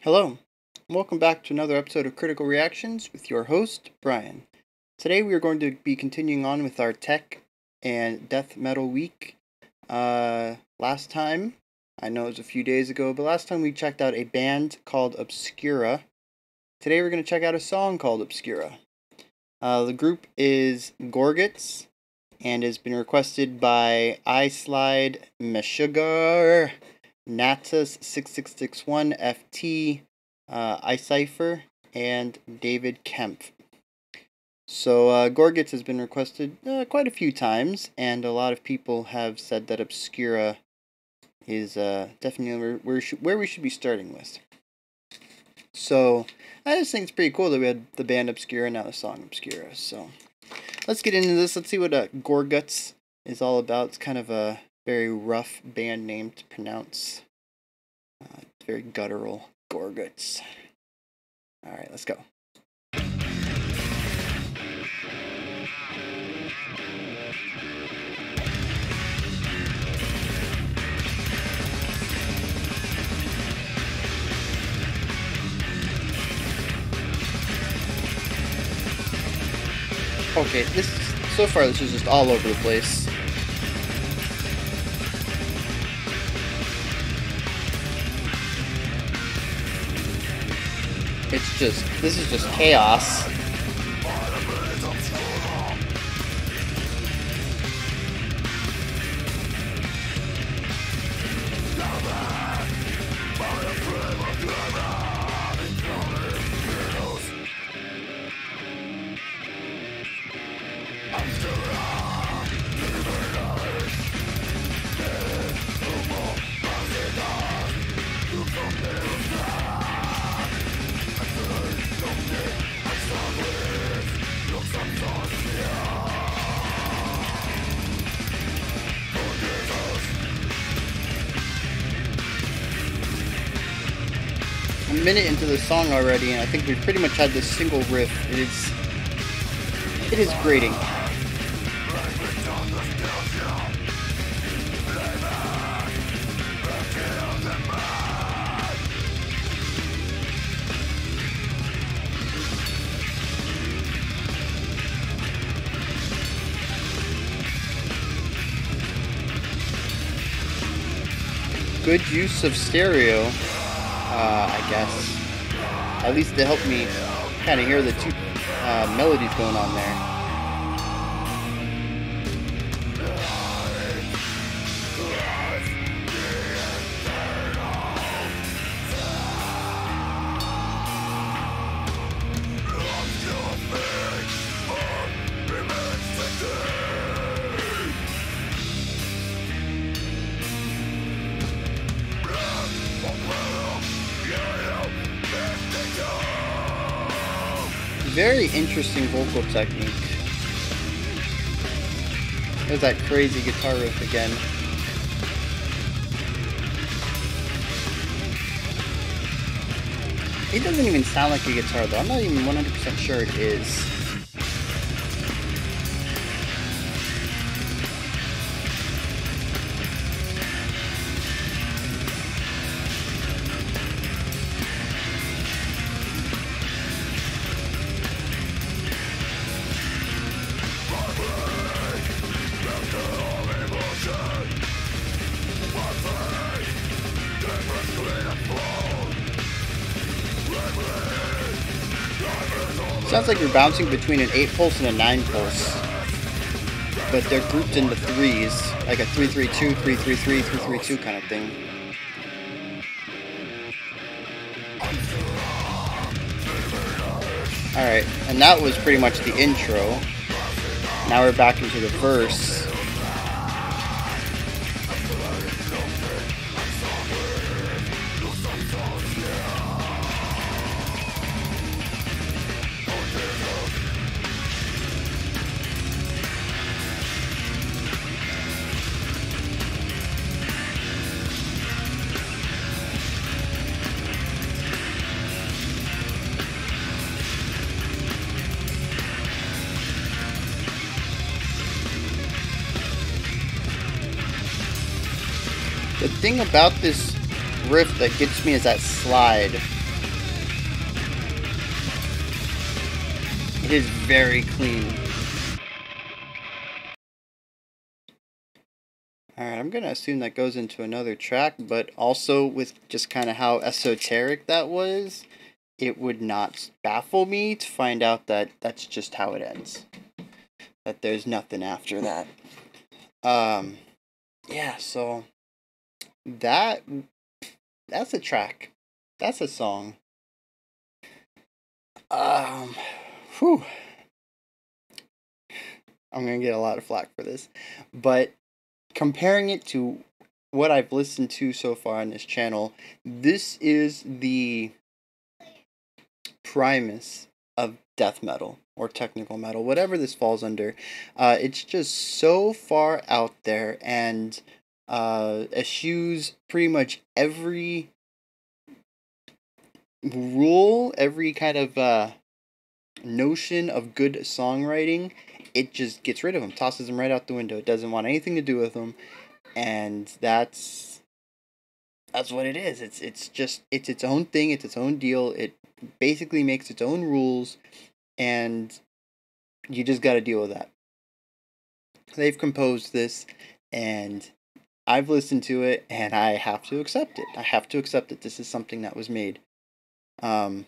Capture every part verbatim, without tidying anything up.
Hello, and welcome back to another episode of Critical Reactions with your host, Bryan. Today we are going to be continuing on with our tech and death metal week. Uh, last time, I know it was a few days ago, but last time we checked out a band called Obscura. Today we're going to check out a song called Obscura. Uh, the group is Gorguts and has been requested by iSlide Meshuggah, Natus six six six one F T, uh, iCipher, and David Kempf. So uh, Gorguts has been requested uh, quite a few times, and a lot of people have said that Obscura is uh, definitely where, where, sh- where we should be starting with. So I just think it's pretty cool that we had the band Obscura and now the song Obscura. So let's get into this. Let's see what uh, Gorguts is all about. It's kind of a very rough band name to pronounce. Uh, it's very guttural. Gorguts. Alright, let's go. Okay, this so far this is just all over the place. It's just, this is just chaos. A minute into the song already, and I think we've pretty much had this single riff. It is, it is grating. Good use of stereo, uh, I guess. At least to help me kind of hear the two uh, melodies going on there. Very interesting vocal technique. There's that crazy guitar riff again. It doesn't even sound like a guitar though. I'm not even one hundred percent sure it is. Sounds like you're bouncing between an eight pulse and a nine pulse, but they're grouped into threes, like a three three two, three three three, three three two kind of thing. Alright, and that was pretty much the intro. Now we're back into the verse. The thing about this riff that gets me is that slide. is very clean. Alright, I'm gonna assume that goes into another track, but also with just kind of how esoteric that was, it would not baffle me to find out that that's just how it ends. That there's nothing after that. Um, yeah, so that that's a track. That's a song. Um, whew. I'm gonna get a lot of flack for this, but comparing it to what I've listened to so far on this channel, this is the primus of death metal or technical metal, whatever this falls under. Uh, it's just so far out there and uh, eschews pretty much every rule, every kind of uh, notion of good songwriting. It just gets rid of them, tosses them right out the window. It doesn't want anything to do with them, and that's that's what it is. It's it's just it's its own thing. It's its own deal. It basically makes its own rules, and you just got to deal with that. They've composed this, and I've listened to it, and I have to accept it. I have to accept that this is something that was made. Um.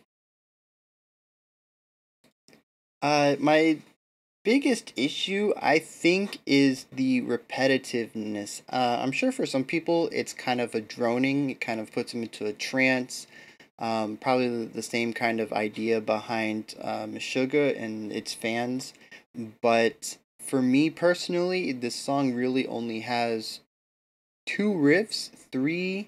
Uh, my biggest issue, I think, is the repetitiveness. Uh, I'm sure for some people it's kind of a droning, it kind of puts them into a trance. Um, probably the same kind of idea behind um, Meshuggah and its fans. But for me personally, this song really only has two riffs, three,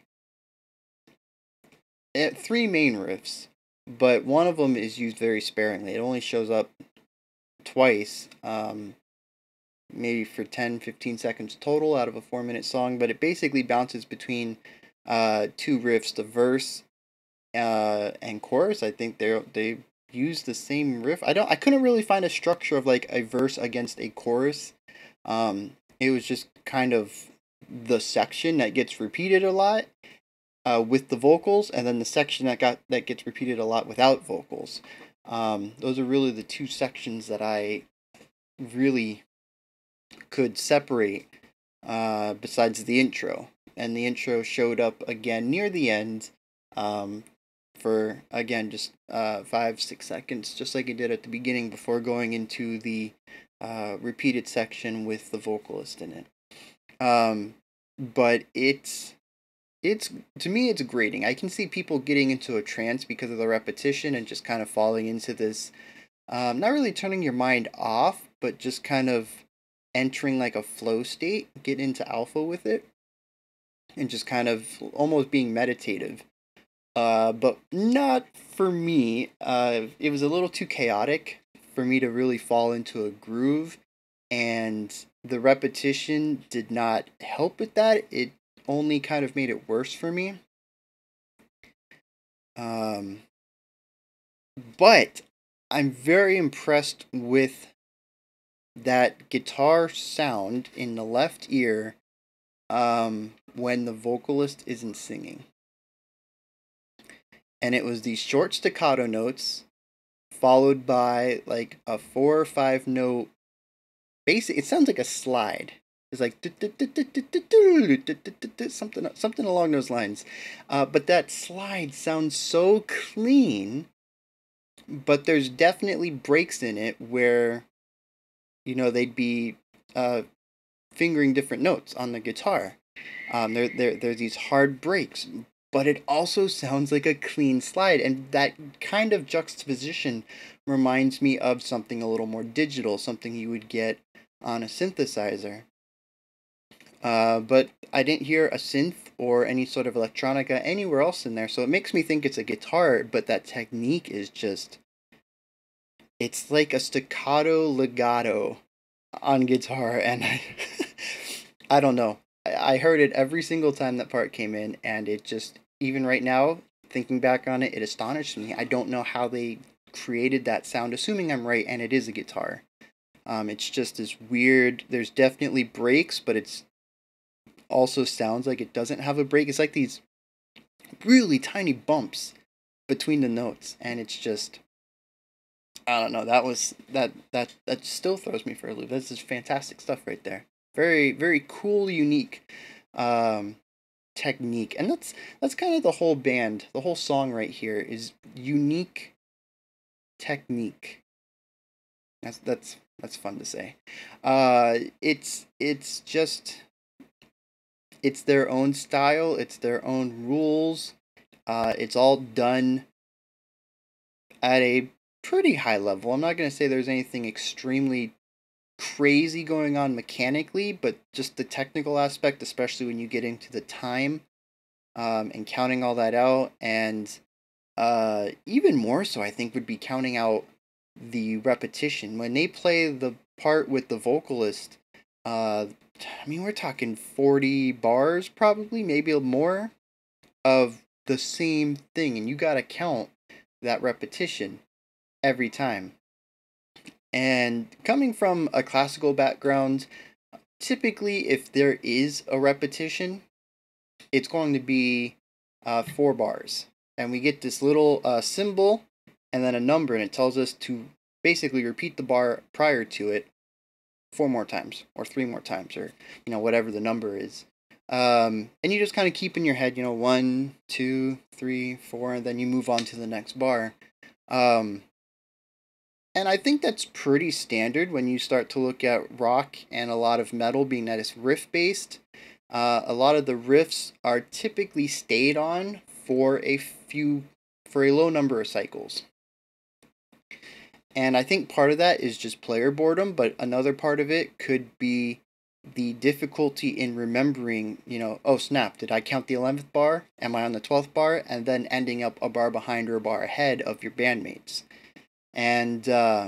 eh, three main riffs. But one of them is used very sparingly. It only shows up twice. Um, maybe for ten, fifteen seconds total out of a four minute song, but it basically bounces between uh, two riffs, the verse uh, and chorus. I think they they use the same riff. I don't I couldn't really find a structure of like a verse against a chorus. Um, it was just kind of the section that gets repeated a lot uh, with the vocals, and then the section that got that gets repeated a lot without vocals. Um, those are really the two sections that I really could separate uh, besides the intro. And the intro showed up again near the end um, for, again, just uh, five, six seconds, just like it did at the beginning before going into the uh, repeated section with the vocalist in it. Um, but it's, it's, to me, it's grating. I can see people getting into a trance because of the repetition and just kind of falling into this, um, not really turning your mind off, but just kind of entering like a flow state, get into alpha with it, and just kind of almost being meditative. Uh, but not for me. Uh, it was a little too chaotic for me to really fall into a groove, and the repetition did not help with that. It only kind of made it worse for me. Um, but I'm very impressed with that guitar sound in the left ear um, when the vocalist isn't singing. And it was these short staccato notes followed by like a four or five note basic. It sounds like a slide. It's like something something along those lines. Uh, but that slide sounds so clean, but there's definitely breaks in it where, you know, they'd be uh, fingering different notes on the guitar. Um, there, there, there's these hard breaks, but it also sounds like a clean slide, and that kind of juxtaposition reminds me of something a little more digital, something you would get on a synthesizer. Uh, but I didn't hear a synth or any sort of electronica anywhere else in there, so it makes me think it's a guitar, but that technique is just... It's like a staccato legato on guitar, and I, I don't know. I heard it every single time that part came in, and it just, even right now, thinking back on it, it astonished me. I don't know how they created that sound, assuming I'm right, and it is a guitar. Um, it's just this weird, there's definitely breaks, but it's also sounds like it doesn't have a break. It's like these really tiny bumps between the notes, and it's just, I don't know. That was that that that still throws me for a loop. That's just fantastic stuff right there. Very very cool, unique um, technique, and that's that's kind of the whole band. The whole song right here is unique technique. That's that's that's fun to say. Uh, it's it's just it's their own style. It's their own rules. Uh, it's all done at a pretty high level. I'm not gonna say there's anything extremely crazy going on mechanically, but just the technical aspect, especially when you get into the time um, and counting all that out, and uh, even more so, I think, would be counting out the repetition. When they play the part with the vocalist, uh, I mean, we're talking forty bars, probably, maybe more, of the same thing, and you gotta count that repetition every time. And coming from a classical background, typically, if there is a repetition, it's going to be uh, four bars. And we get this little uh, symbol and then a number, and it tells us to basically repeat the bar prior to it four more times, or three more times, or, you know, whatever the number is. Um, and you just kind of keep in your head, you know, one, two, three, four, and then you move on to the next bar. Um, and I think that's pretty standard when you start to look at rock and a lot of metal, being that it's riff based. Uh, a lot of the riffs are typically stayed on for a few, for a low number of cycles. And I think part of that is just player boredom, but another part of it could be the difficulty in remembering, you know, oh snap, did I count the eleventh bar? Am I on the twelfth bar? And then ending up a bar behind or a bar ahead of your bandmates. And uh,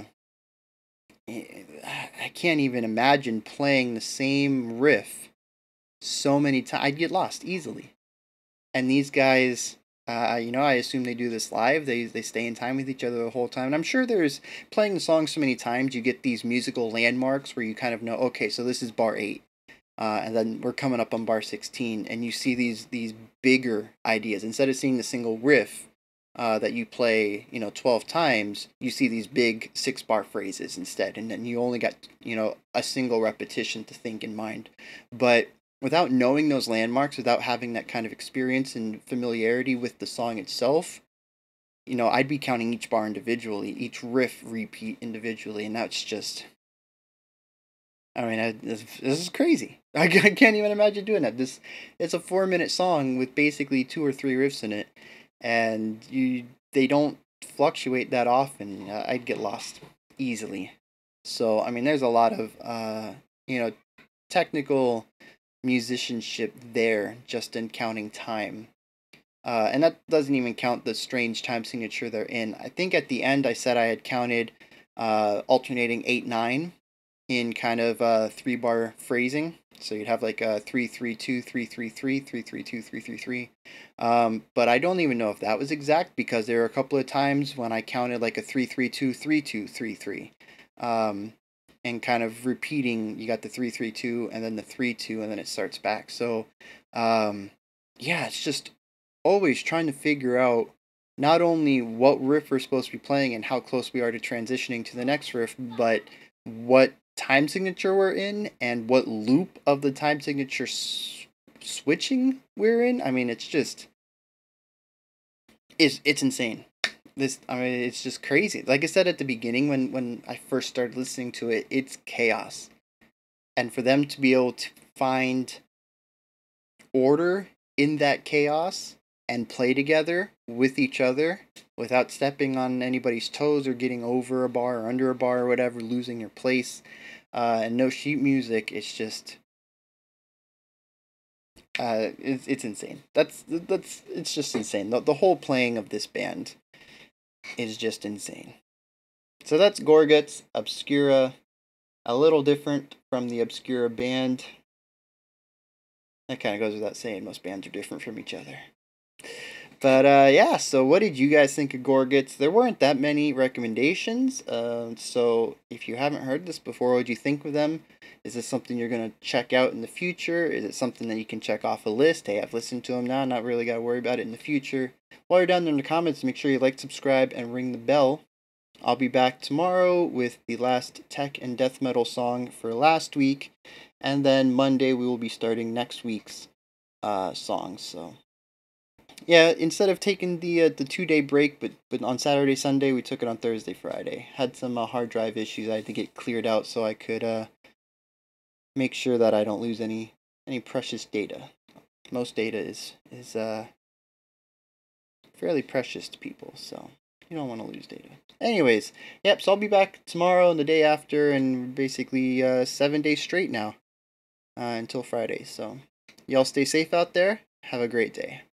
I can't even imagine playing the same riff so many times. I'd get lost easily. And these guys, uh, you know, I assume they do this live. They they stay in time with each other the whole time. And I'm sure there's playing the song so many times, you get these musical landmarks where you kind of know, okay, so this is bar eight. Uh, and then we're coming up on bar sixteen, and you see these these bigger ideas. Instead of seeing the single riff uh, that you play, you know, twelve times, you see these big six bar phrases instead, and then you only got, you know, a single repetition to think in mind. But without knowing those landmarks, without having that kind of experience and familiarity with the song itself, you know, I'd be counting each bar individually, each riff repeat individually, and that's just, I mean, I, this, this is crazy. I, I can't even imagine doing that. This, it's a four minute song with basically two or three riffs in it, and you they don't fluctuate that often. Uh, I'd get lost easily. So I mean, there's a lot of uh, you know, technical musicianship there just in counting time. Uh, and that doesn't even count the strange time signature they're in. I think at the end I said I had counted uh, alternating eight nine in kind of uh, three bar phrasing. So you'd have like a three three two three three three three three two three three three. Um, but I don't even know if that was exact, because there were a couple of times when I counted like a three three two three two three three. Um, and kind of repeating, you got the three three two and then the three two, and then it starts back. So um, yeah, it's just always trying to figure out not only what riff we're supposed to be playing and how close we are to transitioning to the next riff, but what time signature we're in and what loop of the time signature s- switching we're in. I mean, it's just it's it's insane. This, I mean, it's just crazy. Like I said at the beginning, when when I first started listening to it, it's chaos, and for them to be able to find order in that chaos and play together with each other without stepping on anybody's toes or getting over a bar or under a bar or whatever, losing your place, uh, and no sheet music, it's just uh, it's it's insane. That's that's it's just insane. The the whole playing of this band is just insane. So that's Gorguts, Obscura, a little different from the Obscura band. That kind of goes without saying, most bands are different from each other. But uh, yeah, so what did you guys think of Gorguts? There weren't that many recommendations, uh, so if you haven't heard this before, what did you think of them? Is this something you're going to check out in the future? Is it something that you can check off a list? Hey, I've listened to them now, not really got to worry about it in the future. While you're down there in the comments, make sure you like, subscribe, and ring the bell I'll be back tomorrow with the last tech and death metal song for last week, and then Monday we will be starting next week's uh, songs. So yeah, instead of taking the uh, the two day break, but but on Saturday Sunday we took it on Thursday Friday. Had some uh, hard drive issues I had to get cleared out so I could uh, make sure that I don't lose any any precious data. Most data is is uh fairly precious to people, so you don't want to lose data. Anyways, yep, so I'll be back tomorrow and the day after, and basically uh, seven days straight now uh, until Friday. So y'all stay safe out there. Have a great day.